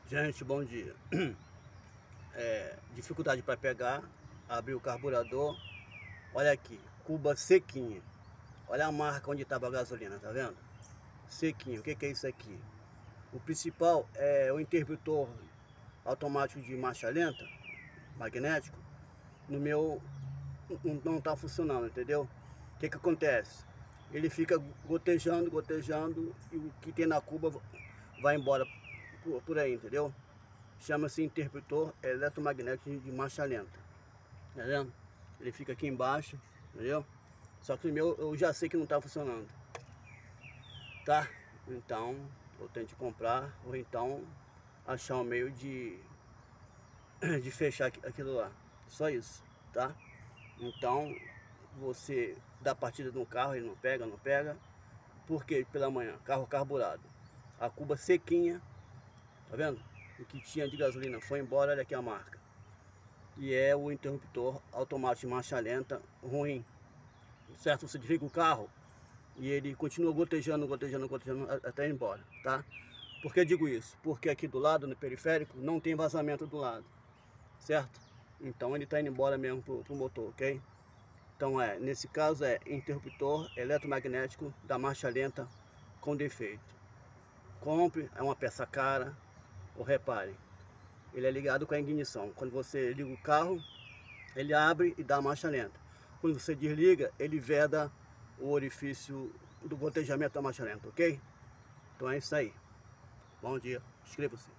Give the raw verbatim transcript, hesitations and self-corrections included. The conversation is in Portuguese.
Gente, bom dia. É, dificuldade para pegar, abrir o carburador. Olha aqui, cuba sequinha. Olha a marca onde estava a gasolina, tá vendo? Sequinho. O que, que é isso aqui? O principal é o interruptor automático de marcha lenta, magnético. No meu não está funcionando, entendeu? O que, que acontece? Ele fica gotejando, gotejando, e o que tem na cuba vai embora por, por aí, entendeu? Chama-se interruptor eletromagnético de marcha lenta. Tá vendo? Ele fica aqui embaixo, entendeu? Só que o meu eu já sei que não está funcionando. Tá? Então eu tenho que comprar, ou então achar um meio de, de fechar aquilo lá. Só isso, tá? Então você dá partida no carro, ele não pega, não pega. Porque pela manhã, carro carburado, a cuba sequinha, tá vendo? O que tinha de gasolina foi embora, olha aqui a marca. E é o interruptor automático de marcha lenta ruim, certo? Você desliga o carro e ele continua gotejando, gotejando, gotejando até ir embora, tá? Por que digo isso? Porque aqui do lado, no periférico, não tem vazamento do lado, certo? Então ele tá indo embora mesmo pro, pro motor, ok? Então é, nesse caso é interruptor eletromagnético da marcha lenta com defeito. Compre, é uma peça cara, ou repare, ele é ligado com a ignição. Quando você liga o carro, ele abre e dá marcha lenta. Quando você desliga, ele veda o orifício do gotejamento da marcha lenta, ok? Então é isso aí. Bom dia, inscreva-se.